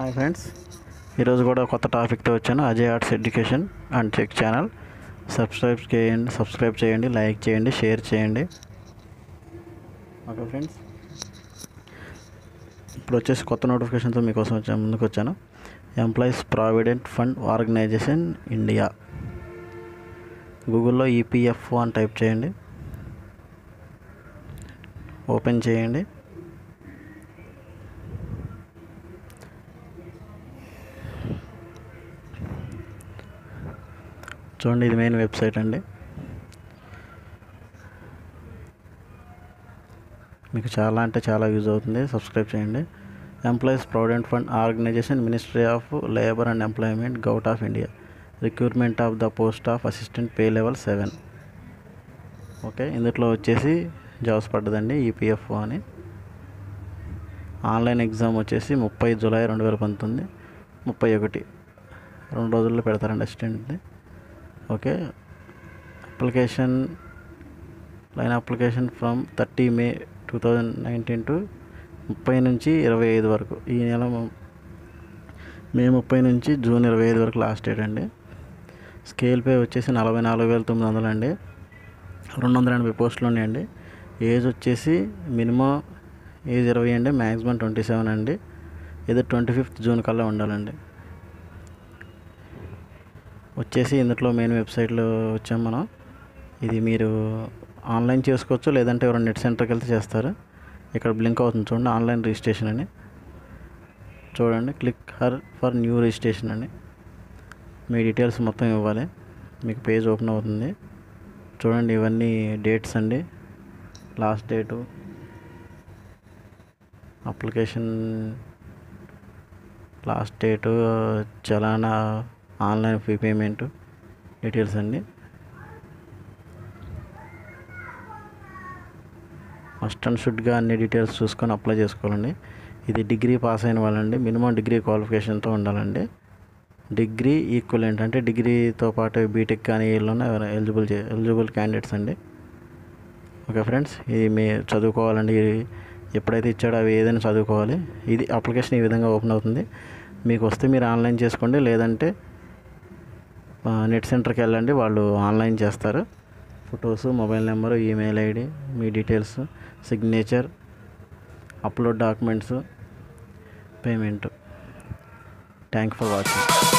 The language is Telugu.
హాయ్ ఫ్రెండ్స్, ఈరోజు కూడా కొత్త టాపిక్తో వచ్చాను. Ajay arts education and tech channel subscribe చేయండి, లైక్ చేయండి, షేర్ చేయండి. ఓకే ఫ్రెండ్స్, ఇప్పుడు వచ్చేసి కొత్త నోటిఫికేషన్తో మీకోసం ముందుకు వచ్చాను. Employees provident fund organisation India. గూగుల్లో ఈపీఎఫ్ఓ అని టైప్ చేయండి, ఓపెన్ చేయండి. చూడండి, ఇది మెయిన్ వెబ్సైట్ అండి. మీకు చాలా అంటే చాలా యూజ్ అవుతుంది. సబ్స్క్రైబ్ చేయండి. Employees provident fund organisation, ministry of labour and employment, government of India. Recruitment of the post of assistant, pay level 7. Okay, ఇందులో వచ్చేసి జాబ్స్ పడ్డదండి ఈపీఎఫ్ఓ అని. ఆన్లైన్ ఎగ్జామ్ వచ్చేసి 30 జూలై 2019, 31 2 రోజుల్లో పెడతారండి అసిస్టెంట్ని. Okay, application from 30 May 2019 to 30 నుంచి 25 వరకు. ఈ నెల మే 30 నుంచి జూన్ 25 వరకు లాస్ట్ డేట్ అండి. స్కేల్ పే వచ్చేసి 44,900 అండి. 280 పోస్టులు ఉన్నాయండి. ఏజ్ వచ్చేసి మినిమం ఏజ్ 20 అండి, మ్యాక్సిమం 27 అండి. ఇది 25th జూన్ కల్లా ఉండాలండి. వచ్చేసి ఇందులో మెయిన్ వెబ్సైట్లో వచ్చాం మనం. ఇది మీరు ఆన్లైన్ చేసుకోవచ్చు, లేదంటే ఎవరైనా నెట్ సెంటర్కి వెళ్తే చేస్తారు. ఇక్కడ బ్లింక్ అవుతుంది చూడండి, ఆన్లైన్ రిజిస్ట్రేషన్ అని. చూడండి, క్లిక్ ఫర్ న్యూ రిజిస్ట్రేషన్ అని. మీ డీటెయిల్స్ మొత్తం ఇవ్వాలి, మీకు పేజ్ ఓపెన్ అవుతుంది. చూడండి, ఇవన్నీ డేట్స్ అండి. Last date, application last date, చలానా, ఆన్లైన్ ఫీ పేమెంట్ డీటెయిల్స్ అండి. మస్ట్ అండ్ షుడ్గా అన్ని డీటెయిల్స్ చూసుకొని అప్లై చేసుకోవాలండి. ఇది డిగ్రీ పాస్ అయిన వాళ్ళండి. మినిమం డిగ్రీ క్వాలిఫికేషన్తో ఉండాలండి. డిగ్రీ ఈక్వలెంట్ అంటే డిగ్రీతో పాటు బీటెక్ కానీ వీళ్ళున్న ఎలిజిబుల్ క్యాండిడేట్స్ అండి. ఓకే ఫ్రెండ్స్, ఇది మీ చదువుకోవాలండి. ఎప్పుడైతే ఇచ్చాడో అవి ఏదైనా చదువుకోవాలి. ఇది అప్లికేషన్ ఈ విధంగా ఓపెన్ అవుతుంది. మీకు వస్తే మీరు ఆన్లైన్ చేసుకోండి, లేదంటే నెట్ సెంటర్కి వెళ్ళండి, వాళ్ళు ఆన్లైన్ చేస్తారు. Photos, mobile number, email ID, మీ details, signature, upload documents, payment. Thank for watching.